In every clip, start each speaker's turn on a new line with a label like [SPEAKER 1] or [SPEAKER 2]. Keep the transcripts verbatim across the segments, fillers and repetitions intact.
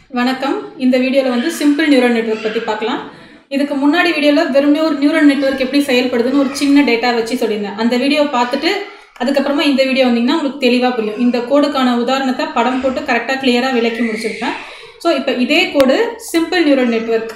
[SPEAKER 1] வணக்கம். இந்த வீடியோல வந்து சிம்பிள் நியூரல் நெட்வொர்க் பத்தி பார்க்கலாம். இதுக்கு முன்னாடி வீடியோல வெறுமனே ஒரு நியூரல் நெட்வொர்க் எப்படி செயல்படுதுன்னு ஒரு சின்ன டேட்டா வச்சு சொல்லியிருந்தேன். அந்த வீடியோவை பார்த்துட்டு அதுக்கப்புறமா இந்த வீடியோ வந்தீங்கன்னா உங்களுக்கு தெளிவாக புரியும். இந்த கோடுக்கான உதாரணத்தை படம் போட்டு கரெக்டாக கிளியராக விளக்கி முடிச்சிருப்பேன். ஸோ இப்போ இதே கோடு சிம்பிள் நியூரல் நெட்வொர்க்.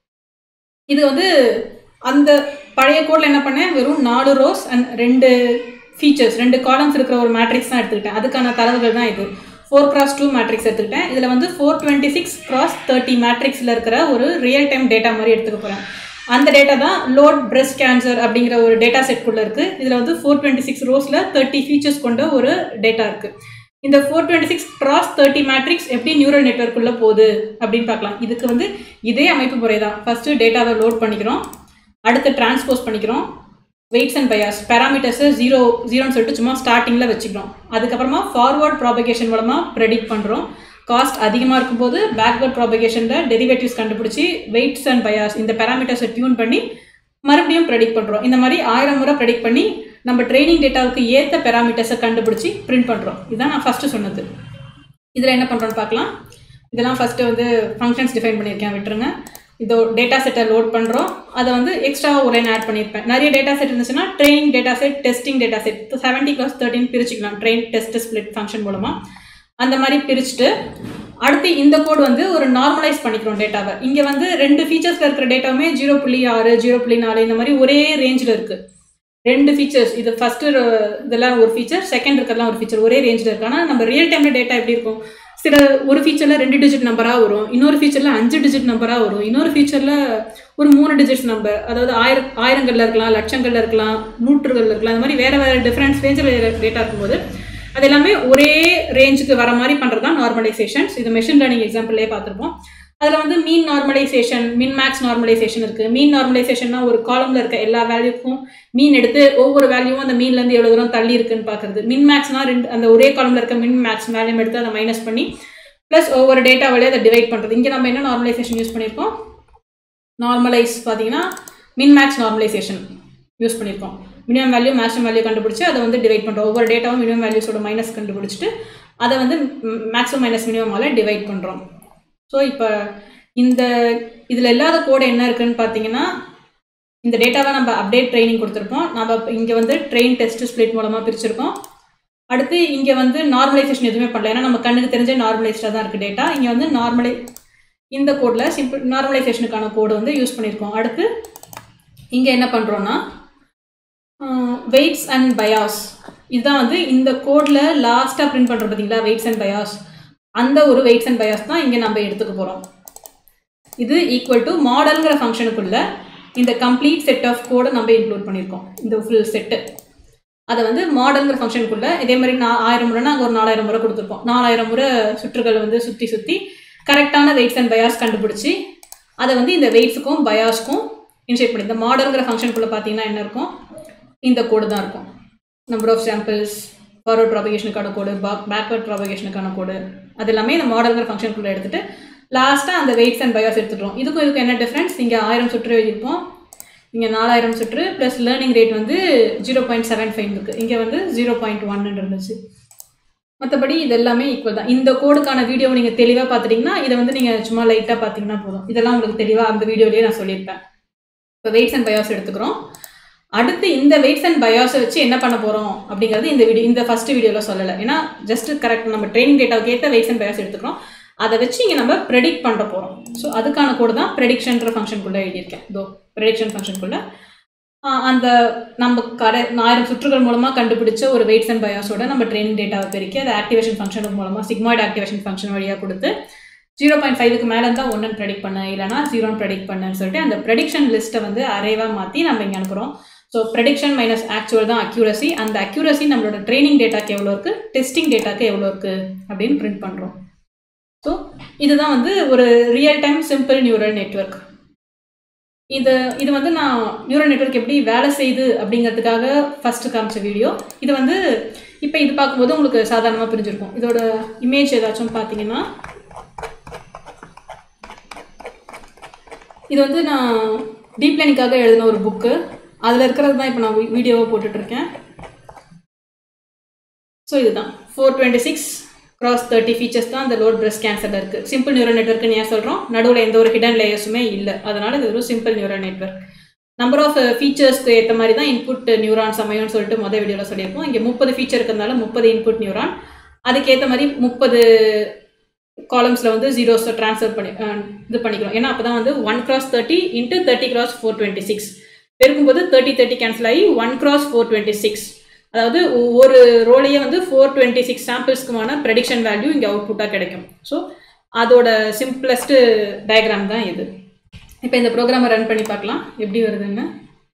[SPEAKER 1] இது வந்து அந்த பழைய கோடில் என்ன பண்ணேன், வெறும் நாலு ரோஸ் அண்ட் ரெண்டு ஃபீச்சர்ஸ் ரெண்டு காலம்ஸ் இருக்கிற ஒரு மேட்ரிக்ஸ் தான் எடுத்துக்கிட்டேன். அதுக்கான தரவுகள் தான் இது. ஃபோர் கிராஸ் டூ மேட்ரிக்ஸ் எடுத்துக்கிட்டேன். இதில் வந்து four twenty six cross thirty மேட்ரிக்ஸில் இருக்கிற ஒரு ரியல் டைம் டேட்டா மாதிரி எடுத்துக்க போகிறேன். அந்த டேட்டா தான் லோட் பிரெஸ்ட் கேன்சர் அப்படிங்கிற ஒரு டேட்டா செட்குள்ளே இருக்குது. இதில் வந்து ஃபோர் டுவெண்ட்டி சிக்ஸ் ரோஸில் தேர்ட்டி ஃபீச்சர்ஸ் கொண்ட ஒரு டேட்டா இருக்குது. இந்த four twenty six cross thirty matrix எப்படி நியூரல் நெட்வொர்க்குள்ளே போகுது அப்படின்னு பார்க்கலாம். இதுக்கு வந்து இதே அமைப்பு முறை தான். ஃபஸ்ட்டு டேட்டாவை லோட் பண்ணிக்கிறோம், அடுத்து டிரான்ஸ்போஸ் பண்ணிக்கிறோம், வெயிட்ஸ் அண்ட் பயாஸ் பேராமீட்டர்ஸை ஜீரோ ஜீரோன்னு சொல்லிட்டு சும்மா ஸ்டார்டிங்கில் வச்சுக்கிறோம். அதுக்கப்புறமா ஃபார்வர்ட் ப்ராபகேஷன் மூலமாக ப்ரெடிக்ட் பண்ணுறோம். காஸ்ட் அதிகமாக இருக்கும்போது பேக்வர்ட் ப்ராபகேஷனில் டெரிவேட்டிவ்ஸ் கண்டுபிடிச்சி வெயிட்ஸ் அண்ட் பயாஸ் இந்த பேராமீட்டர்ஸை டியூன் பண்ணி மறுபடியும் ப்ரெடிக்ட் பண்ணுறோம். இந்த மாதிரி ஆயிரம் முறை ப்ரெடிக்ட் பண்ணி நம்ம ட்ரைனிங் டேட்டாவுக்கு ஏற்ற பேராமீட்டர்ஸை கண்டுபிடிச்சி பிரிண்ட் பண்ணுறோம். இதுதான் நான் ஃபஸ்ட்டு சொன்னது. இதில் என்ன பண்ணுறோன்னு பார்க்கலாம். இதெல்லாம் ஃபஸ்ட்டு வந்து ஃபங்க்ஷன்ஸ் டிஃபைன் பண்ணியிருக்கேன், விட்டுருங்க. இதோ டேட்டா செட்டை லோட் பண்ணுறோம். அதை வந்து எக்ஸ்ட்ரா ஒரு லைன் ஆட் பண்ணியிருப்பேன். நிறைய டேட்டா செட் இருந்துச்சுன்னா training data set, testing data set seventy plus தேர்ட்டின் பிரிச்சுக்கலாம் ட்ரெயின் டெஸ்ட் ஸ்பிளிட் ஃபங்க்ஷன் மூலமாக. அந்த மாதிரி பிரிச்சுட்டு அடுத்து இந்த கோடு வந்து ஒரு நார்மலைஸ் பண்ணிக்கிறோம் டேட்டாவை. இங்கே வந்து ரெண்டு ஃபீச்சர்ஸில் இருக்கிற டேட்டாவுமே ஜீரோ புள்ளி ஆறு ஜீரோ புள்ளி நாலு இந்த மாதிரி ஒரே ரேஞ்சில் இருக்குது. ரெண்டு ஃபீச்சர்ஸ், இது ஃபஸ்ட்டு இதெல்லாம் ஒரு ஃபீச்சர், செகண்ட் இருக்கிறதுலாம் ஒரு ஃபீச்சர், ஒரே ரேஞ்சில் இருக்குது. ஆனால் நம்ம ரியல் டைமில் டேட்டா எப்படி இருக்கும், சில ஒரு ஃபீச்சரில் ரெண்டு டிஜிட் நம்பராக வரும், இன்னொரு ஃபீச்சரில் அஞ்சு டிஜிட் நம்பராக வரும், இன்னொரு ஃபீச்சரில் ஒரு மூணு டிஜிட்ஸ் நம்பர், அதாவது ஆயிரம் ஆயிரங்களில் இருக்கலாம், லட்சங்களில் இருக்கலாம், நூற்றுகளில் இருக்கலாம். அந்த மாதிரி வேறு வேறு டிஃப்ரெண்ட்ஸ் ரேஞ்சில் டேட்டா இருக்கும்போது அது எல்லாமே ஒரே ரேஞ்சுக்கு வர மாதிரி பண்ணுறது தான் நார்மலைசேஷன்ஸ். இது மெஷின் லேர்னிங் எக்ஸாம்பிள்லேயே பார்த்துருப்போம். அதில் வந்து mean normalisation, min max normalisation இருக்குது. மீன் நார்மலைசேஷன்னா ஒரு காலமில் இருக்க எல்லா வேல்யூக்கும் மீன் எடுத்து ஒவ்வொரு வேல்யூவும் அந்த மீன்லேருந்து எவ்வளோ தூரம் தள்ளி இருக்குன்னு பார்க்குறது. மின் மேக்ஸ்னால் ரெண்டு அந்த ஒரே காலமில் இருக்க மின் மேக்ஸ் வேல்யூம் எடுத்து அதை மைனஸ் பண்ணி ப்ளஸ் ஒவ்வொரு டேட்டா வழியாக அதை டிவைட் பண்ணுறது. இங்கே நம்ம என்ன நார்மலைசேஷன் யூஸ் பண்ணியிருக்கோம், நார்மலைஸ் பார்த்தீங்கன்னா மின் மேக்ஸ் நார்மலைசேஷன் யூஸ் பண்ணியிருக்கோம். மினிமம் வேல்யூ மேக்ஸிமம் வேல்யூ கண்டுபிடிச்சி அதை வந்து டிவைட் பண்ணுறோம். ஒவ்வொரு டேட்டாவும் மினிமம் வேல்யூஸோட மைனஸ் கண்டுபிடிச்சிட்டு அதை வந்து மேக்ஸிமம் மைனஸ் மினிமமால் டிவைட் பண்ணுறோம். ஸோ இப்போ இந்த இதில் இல்லாத கோடு என்ன இருக்குதுன்னு பார்த்தீங்கன்னா, இந்த டேட்டாவை நம்ம அப்டேட் ட்ரைனிங் கொடுத்துருப்போம். நம்ம இங்கே வந்து ட்ரெயின் டெஸ்ட் ஸ்பிளிட் மூலமாக பிரிச்சிருக்கோம். அடுத்து இங்கே வந்து நார்மலைசேஷன் எதுவுமே பண்ணல, ஏன்னா நம்ம கண்ணுக்கு தெரிஞ்ச நார்மலைஸ்டாக தான் இருக்குது டேட்டா. இங்கே வந்து நார்மலை இந்த கோடில் சிம்பிள் நார்மலைசேஷனுக்கான கோடு வந்து யூஸ் பண்ணியிருக்கோம். அடுத்து இங்கே என்ன பண்ணுறோன்னா வெயிட்ஸ் அண்ட் பயாஸ், இதுதான் வந்து இந்த கோடில் லாஸ்ட்டாக பிரிண்ட் பண்ணுறோம் பார்த்தீங்களா, வெயிட்ஸ் அண்ட் பயாஸ். அந்த ஒரு வெயிட்ஸ் அண்ட் பயாஸ் தான் இங்கே நம்ம எடுத்துக்க போகிறோம். இது ஈக்குவல் டு மாடல்ங்கிற ஃபங்க்ஷனுக்குள்ள இந்த கம்ப்ளீட் செட் ஆஃப் கோடை நம்ம இன்க்ளூட் பண்ணியிருக்கோம். இந்த ஃபுல் செட்டு அதை வந்து மாடல்ங்கிற ஃபங்க்ஷனுக்குள்ள இதே மாதிரி நான் ஆயிரம் முறைனா அங்கே ஒரு நாலாயிரம் முறை கொடுத்துருப்போம். நாலாயிரம் முறை சுற்றுகள் வந்து சுற்றி சுற்றி கரெக்டான வெயிட்ஸ் அண்ட் பயாஸ் கண்டுபிடிச்சி அதை வந்து இந்த வெயிட்ஸுக்கும் பயாஸ்க்கும் இன்ஷேட் பண்ணி இந்த மாடல்ங்கிற ஃபங்க்ஷனுக்குள்ளே பார்த்தீங்கன்னா என்ன இருக்கும், இந்த கோடு தான் இருக்கும். நம்பர் ஆஃப் சாம்பிள்ஸ், ஃபார்வர்ட் ப்ராபகேஷனுக்கான கோடு, பேக்வர்ட் ப்ராபகேஷனுக்கான கோடு, அது எல்லாமே இந்த மாடல்ங்கிற ஃபங்க்ஷனுக்குள்ளே எடுத்துகிட்டு லாஸ்ட்டாக அந்த வெயிட்ஸ் அண்ட் பயாஸ் எடுத்துகிட்டோம். இதுக்கும் இதுக்கும் என்ன டிஃப்ரென்ஸ், இங்கே ஆயிரம் சுற்று எழுதியிருப்போம், இங்கே நாலாயிரம் சுற்று ப்ளஸ் லேர்னிங் ரேட் வந்து ஜீரோ பாயிண்ட் செவன் ஃபைவ் இருக்குது, இங்கே வந்து ஜீரோ பாயிண்ட் ஒன்னு இருந்துச்சு. மற்றபடி இது எல்லாமே ஈக்குவல் தான். இந்த கோடுக்கான வீடியோவை நீங்கள் தெளிவாக பார்த்துட்டிங்கன்னா இதை வந்து நீங்கள் சும்மா லைட்டாக பார்த்தீங்கன்னா போதும். இதெல்லாம் உங்களுக்கு தெளிவாக அந்த வீடியோலேயே நான் சொல்லியிருப்பேன். இப்போ வெயிட்ஸ் அண்ட் பயாஸ் எடுத்துக்கிறோம். அடுத்து இந்த வெயிட்ஸ் அண்ட் பயாஸை வச்சு என்ன பண்ண போகிறோம் அப்படிங்கிறது இந்த வீடியோ இந்த ஃபஸ்ட்டு வீடியோவில் சொல்லலை, ஏன்னா ஜஸ்ட் கரெக்ட் நம்ம ட்ரைனிங் டேட்டாவுக்கு ஏற்ற வெயிட்ஸ் அண்ட் பயாஸ் எடுத்துக்கிறோம். அதை வச்சு இங்கே நம்ம ப்ரெடிக்ட் பண்ண போகிறோம். ஸோ அதுக்கான கோடு தான் ப்ரெடிக்ஷன்ற ஃபங்க்ஷனுக்குள்ளே எழுதியிருக்கேன். இதோ ப்ரெடிக்ஷன் ஃபங்க்ஷனுக்குள்ளே அந்த நம்ம கரை ஆயிரம் சுற்றுகள் மூலமாக கண்டுபிடிச்ச ஒரு வெயிட்ஸ் அண்ட் பயாஸோட நம்ம ட்ரைனிங் டேட்டாவை பெருக்கி அதை ஆக்டிவேஷன் ஃபங்க்ஷனுக்கு மூலமாக சிக்மாய்டு ஆக்டிவேஷன் ஃபங்க்ஷன் வழியாக கொடுத்து ஜீரோ பாயிண்ட் ஃபைவுக்கு மேலே இருந்தால் ஒன்றுன்னு ப்ரெடிக்ட் பண்ண, இல்லைனா ஜீரோன்னு ப்ரெடிக்ட் பண்ணுன்னு சொல்லிட்டு அந்த ப்ரெடிக்ஷன் லிஸ்ட்டை வந்து அரேவாக மாற்றி நம்ம இங்கே அனுப்புகிறோம். ஸோ ப்ரெடிக்ஷன் மைனஸ் ஆக்சுவல் தான் அக்யூரசி. அந்த அக்யூரசி நம்மளோட ட்ரைனிங் டேட்டாக்கு எவ்வளோ இருக்குது, டெஸ்டிங் டேட்டாக்கு எவ்வளோ இருக்குது அப்படின்னு பிரிண்ட் பண்ணுறோம். ஸோ இதுதான் வந்து ஒரு real time simple neural network. இது இது வந்து நான் நியூரல் நெட்வொர்க் எப்படி வேலை செய்யுது அப்படிங்கிறதுக்காக ஃபஸ்ட்டு காமிச்ச வீடியோ. இது வந்து இப்போ இது பார்க்கும்போது உங்களுக்கு சாதாரணமாக புரிஞ்சிருக்கும். இதோட இமேஜ் ஏதாச்சும் பார்த்தீங்கன்னா இது வந்து நான் டீப் லேர்னிங்காக எழுதின ஒரு புக்கு, அதில் இருக்கிறது தான் இப்போ நான் வீடியோவை போட்டுட்ருக்கேன். ஸோ இதுதான் four twenty six cross thirty features தான் அந்த லோட் பிரஸ்ட் கேன்சரில் இருக்குது. சிம்பிள் நியூரல் நெட்வொர்க்குன்னு ஏன் சொல்கிறோம்? நடுவில் எந்த ஒரு ஹிடன் லேயர்ஸுமே இல்லை, அதனால் இது ஒரு simple neural network. Number of ஃபீச்சர்ஸ்க்கு ஏற்ற மாதிரி தான் இன்புட் நியூரான்ஸ் அமையும்னு சொல்லிட்டு மொதல் வீடியோவில் சொல்லியிருப்போம். இங்கே முப்பது ஃபீச்சர் இருக்கிறதுனால முப்பது இன்புட் நியூரான், அதுக்கேற்ற மாதிரி முப்பது காலம்ஸில் வந்து ஜீரோஸை ட்ரான்ஸ்ஃபர் பண்ணி இது பண்ணிக்கிறோம். ஏன்னா அப்போ தான் வந்து one cross thirty into thirty cross four twenty six பெருக்கும்போது தேர்ட்டி தேர்ட்டி கேன்சல் ஆகி one cross four twenty six அதாவது ஒவ்வொரு ரோலையே வந்து ஃபோர் டுவெண்ட்டி சிக்ஸ் சாம்பிள்ஸ்க்குமான ப்ரெடிக்ஷன் வேல்யூ இங்கே அவுட்புட்டாக கிடைக்கும். ஸோ அதோட சிம்பிளஸ்ட்டு டயக்ராம் தான் இது. இப்போ இந்த ப்ரோக்ராமை ரன் பண்ணி பார்க்கலாம் எப்படி வருதுன்னு.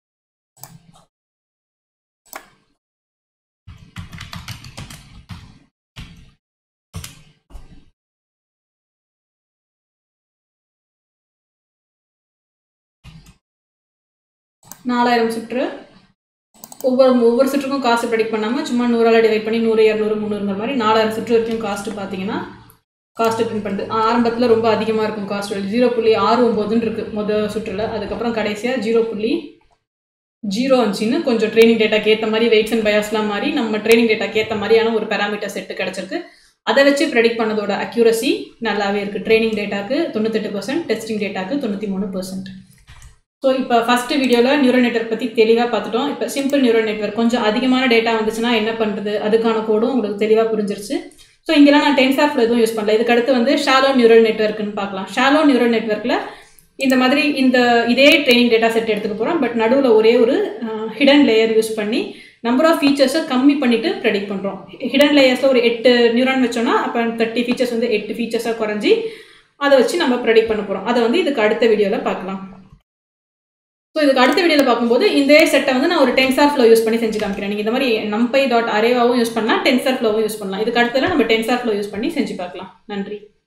[SPEAKER 1] நாலாயிரம் சுற்று, ஒவ்வொரு ஒவ்வொரு சுற்றுக்கும் காஸ்ட் ப்ரெடிக்ட் பண்ணாமல் சும்மா நூறால் டிவைட் பண்ணி நூறு இரநூறு முந்நூறுங்கிற மாதிரி நாலாயிரம் சுற்று வரைக்கும் காஸ்ட்டு பார்த்தீங்கன்னா காஸ்ட்டு பிரிண்ட் பண்ணுது. ஆரம்பத்தில் ரொம்ப அதிகமாக இருக்கும் காஸ்ட் வேல்யூ, ஜீரோ புள்ளி ஆறு ஒம்போதுன்னு இருக்குது முதல் சுற்றில். அதுக்கப்புறம் கடைசியாக ஜீரோ புள்ளி ஜீரோ அஞ்சுன்னு கொஞ்சம் ட்ரைனிங் டேட்டாக்கு ஏற்ற மாதிரி வெயிட்ஸ் அண்ட் பயாஸ்லாம் மாதிரி நம்ம ட்ரைனிங் டேட்டாக்கு ஏற்ற மாதிரியான ஒரு பேராமீட்டர் செட்டு கிடச்சிருக்கு. அதை வச்சு ப்ரெடிக்ட் பண்ணதோட அக்யூரசி நல்லாவே இருக்குது. ட்ரைனிங் டேட்டாக்கு தொண்ணூத்தெட்டு பர்சன்ட், டெஸ்டிங் டேட்டாக்கு தொண்ணூற்றி மூணு பர்சன்ட். ஸோ இப்போ ஃபஸ்ட்டு வீடியோவில் நியூரல் நெட்வொர்க் பற்றி தெளிவாக பார்த்துட்டோம். இப்போ சிம்பிள் நியூரல் நெட்வொர்க் கொஞ்சம் அதிகமான டேட்டா வந்துச்சுன்னா என்ன பண்ணுறது, அதுக்கான கோடும் உங்களுக்கு தெளிவாக புரிஞ்சிருச்சு. ஸோ இங்கெல்லாம் நான் டென்சார் ஃப்ளோ எதுவும் யூஸ் பண்ணல. இதுக்கு அடுத்து வந்து ஷாலோ நியூரல் நெட்வொர்க்குன்னு பார்க்கலாம். ஷாலோ நியூரல் நெட்வொர்க்கில் இந்த மாதிரி இந்த இதே ட்ரைனிங் டேட்டா செட் எடுத்துக்க போகிறோம். பட் நடுவில் ஒரே ஒரு ஹிடன் லேயர் யூஸ் பண்ணி நம்பர் ஆஃப் ஃபீச்சர்ஸை கம்மி பண்ணிவிட்டு ப்ரெடிக்ட் பண்ணுறோம். ஹிடன் லேயர்ஸில் ஒரு எட்டு நியூரான் வச்சோன்னா அப்போ தேர்ட்டி ஃபீச்சர்ஸ் வந்து எட்டு ஃபீச்சர்ஸாக குறைஞ்சி அதை வச்சு நம்ம ப்ரெடிக்ட் பண்ண போகிறோம். அதை வந்து இதுக்கு அடுத்த வீடியோவில் பார்க்கலாம். ஸோ இதுக்கு அடுத்த வீடியோவில் பார்க்கும்போது இந்த செட்டை வந்து நான் ஒரு டென்சார் ஃப்ளோ யூஸ் பண்ணி செஞ்சு காமிக்கிறேன். நீங்கள் இந்த மாதிரி நம்பை டாட் அரேவாவும் யூஸ் பண்ணலாம், டென்சார் ஃப்ளோவும் யூஸ் பண்ணலாம். இதுக்கு அடுத்ததில் நம்ம டென்சார் ஃப்ளோ யூஸ் பண்ணி செஞ்சு பார்க்கலாம். நன்றி.